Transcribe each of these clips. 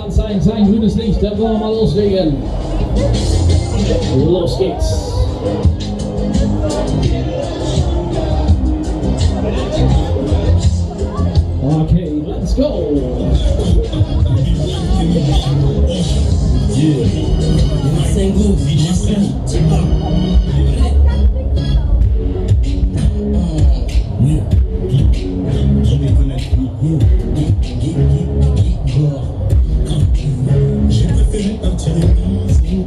Anzeigen, sein grünes Licht, dann wollen wir mal loslegen. Los geht's. Okay, let's go. J'ai préféré partir de mise.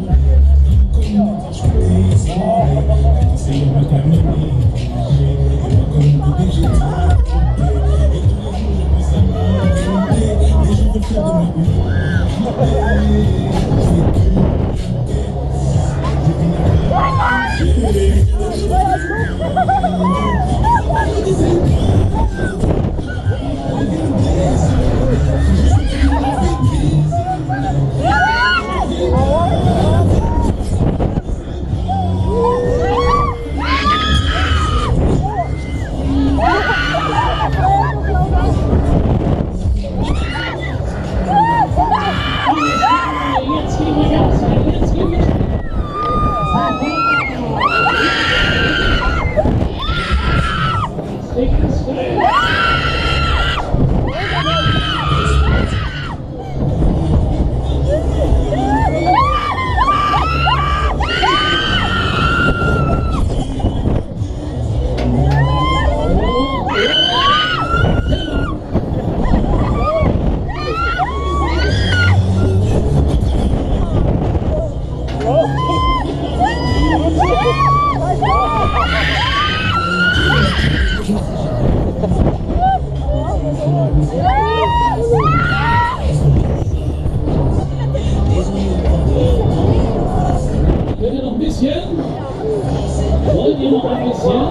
Wollt ihr noch ein bisschen? Wollt ihr noch ein bisschen?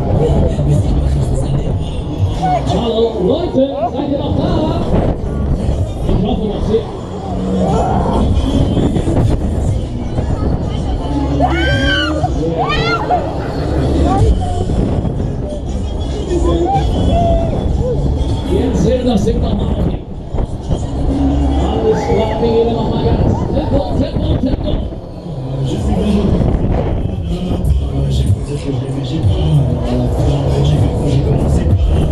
Hallo Leute, seid ihr noch da? Ich hoffe noch sehr. Jetzt sehen das Ding nochmal auf. Alles klar, wir gehen nochmal Gas. Tempo, Tempo, Tempo. Je suis vraiment j'ai posé ce que j'aimais, j'ai pas j'ai vu quand j'ai commencé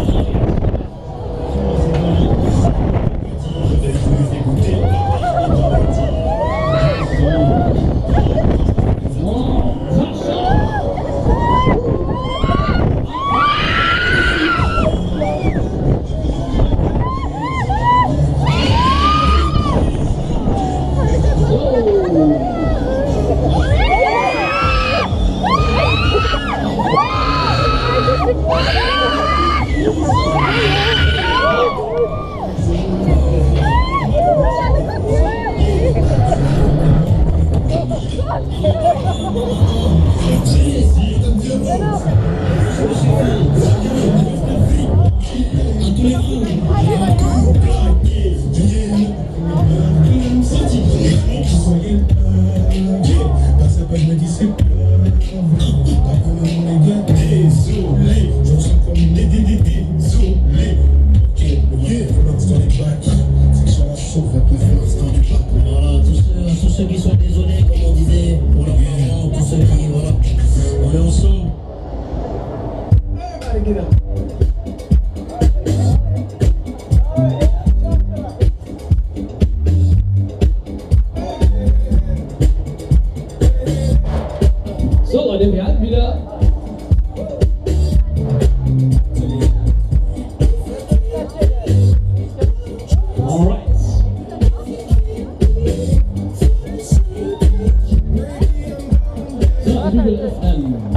je vais plus écouter voilà, tous ceux qui sont désolés, comme on disait, pour leur maman, tous ceux qui, voilà, on est ensemble. So Leute, wir halten wieder. Alright. So, die Bügel öffnen.